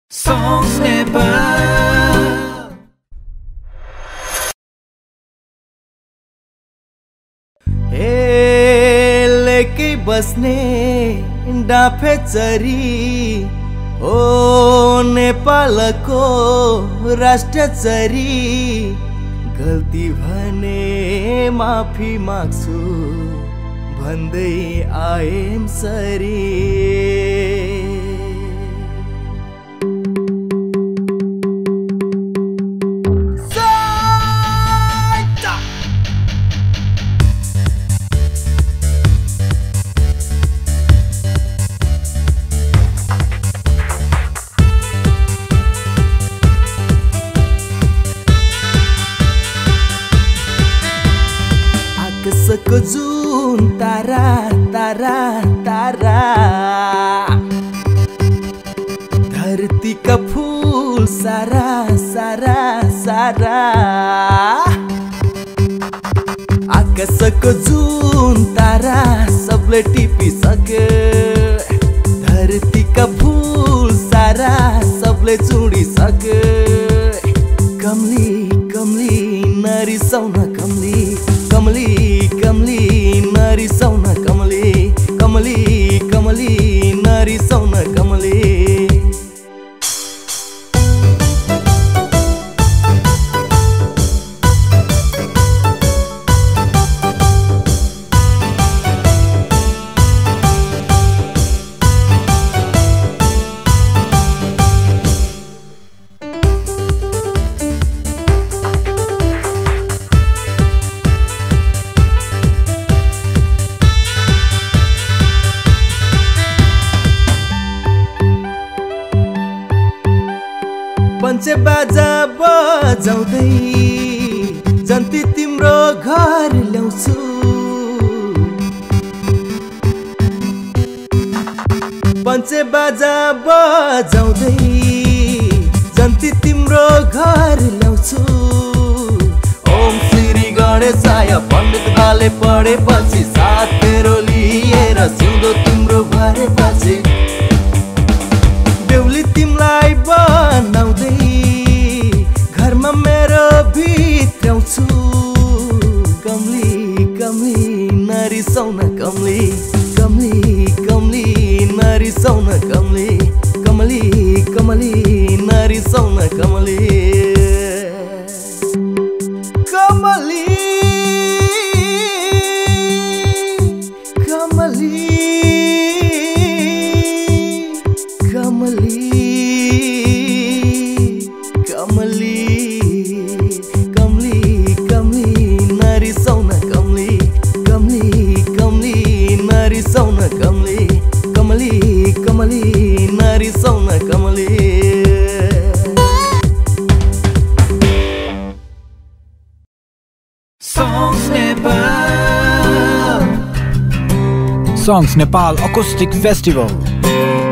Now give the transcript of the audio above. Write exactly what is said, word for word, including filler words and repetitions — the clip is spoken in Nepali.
Songs Nepal. ए लेके बस्ने डाफे चरी ओ नेपालको राष्ट्र चरी गल्ती भने माफी माग्छु भन्दै आएम सरी आकाशको जुन तारा तारा तारा धरतीका फूल सारा सारा सारा आकाशको जुन तारा सबले टिपिसके धरतीका फूल सारा सबले चुडिसके कमली कमली नरिसाउन कमली कमली कमली नरिसाउन कमली कमली कमली नरिसाउन कमली पञ्चे बाजा बजाउँदै जन्ती तिम्रो घर ल्याउँछु पञ्चे बाजा बजाउँदै जन्ती तिम्रो घर ल्याउँछु ओम श्री गणेशाय पण्डित बाले पढेपछि साथ मेरो लिएर सिउँदो तिम्रो भरेपछि देउली तिमीलाई बनाउँदै घरमा मेरो भित्राउँछु कमली कमली नरिसाउन कमली कमली कमली नरिसाउन कमली कमली कमली नरिसाउन कमली कमली कमली कमली कमली कमली कमली नरिसाउन कमली कमली कमली नरिसाउन कमली कमली कमली नरिसाउन कमली Songs Nepal. Songs Nepal Acoustic Festival.